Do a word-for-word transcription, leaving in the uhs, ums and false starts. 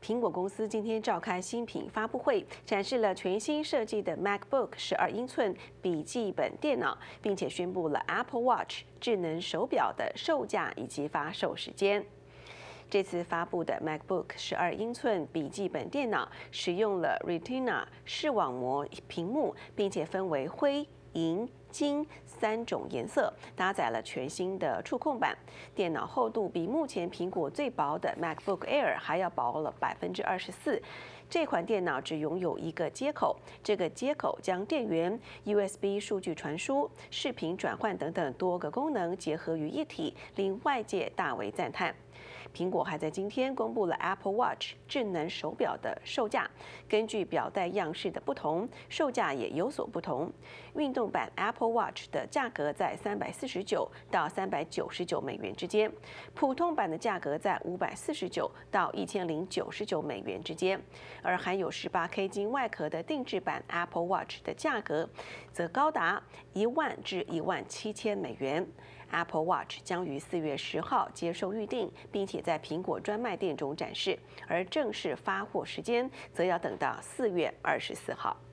苹果公司今天召开新品发布会，展示了全新设计的 MacBook 十二英寸笔记本电脑，并且宣布了 Apple Watch 智能手表的售价以及发售时间。这次发布的 MacBook 十二英寸笔记本电脑使用了 Retina 视网膜屏幕，并且分为灰、银、金三种颜色，搭载了全新的触控板。电脑厚度比目前苹果最薄的 MacBook Air 还要薄了百分之二十四。这款电脑只拥有一个接口，这个接口将电源、U S B 数据传输、视频转换等等多个功能结合于一体，令外界大为赞叹。苹果还在今天公布了 Apple Watch 智能手表的售价，根据表带样式的不同，售价也有所不同。运动版 Apple Watch 的价格在三百四十九到三百九十九美元之间，普通版的价格在五百四十九到一千零九十九美元之间，而含有 十八K 金外壳的定制版 Apple Watch 的价格则高达一万至一万七千美元。Apple Watch 将于四月十号接受预定，并且在苹果专卖店中展示，而正式发货时间则要等到四月二十四号。